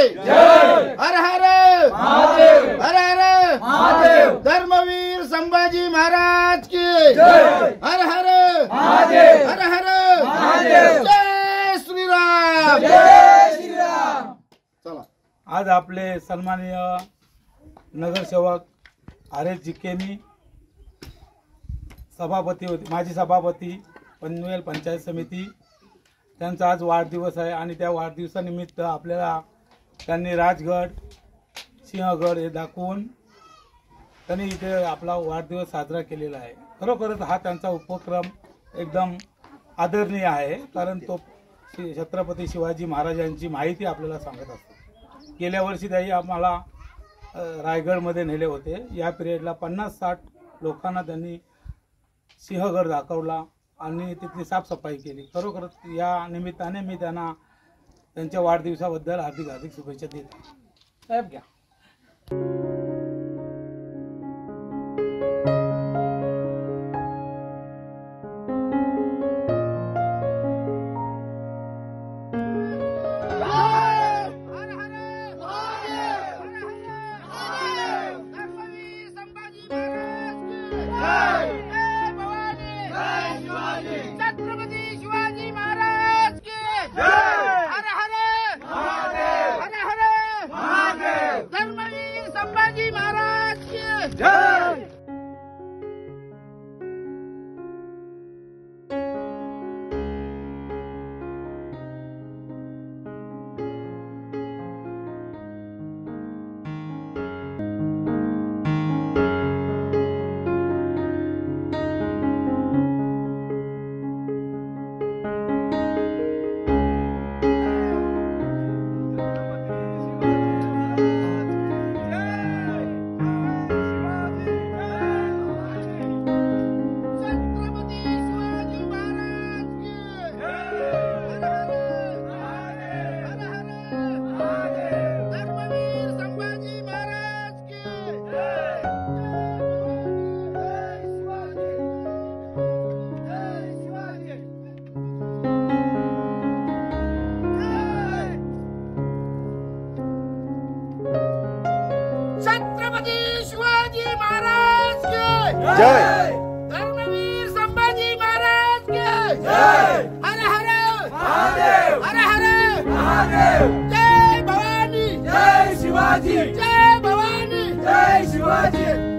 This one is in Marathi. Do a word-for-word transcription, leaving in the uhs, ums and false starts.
हर हर महादेव, हर हर महादेव, धर्मवीर संभाजी महाराज की हर हर महादेव, हर हर महादेव, जय श्रीराम, जय श्रीराम। चला, आज आपले सन्माननीय नगरसेवक आर एस जिकेनी सभापती होते, माजी सभापती पनवेल पंचायत समिती, त्यांचा आज वाढदिवस आहे आणि त्या वाढदिवसानिमित्त आपल्याला त्यांनी राजगड सिंहगड हे दाखवून त्यांनी इथे आपला वाढदिवस साजरा केलेला आहे। खरोखरच हा त्यांचा उपक्रम एकदम आदरणीय आहे, कारण तो छत्रपती शिवाजी महाराजांची माहिती आपल्याला सांगत असतो। गेल्या वर्षी त्याही आम्हाला रायगडमध्ये नेले होते। या पिरियडला पन्नास साठ लोकांना त्यांनी सिंहगड दाखवला आणि तिथली साफसफाई केली। खरोखरच या निमित्ताने मी त्यांना त्यांच्या वाढदिवसाबद्दल हार्दिक हार्दिक शुभेच्छा देतो। साहेब घ्या। जय धर्मवीर संभाजी महाराज के जय, हर हर महादेव, हर हर महादेव, जय भवानी, जय शिवाजी, जय भवानी, जय शिवाजी।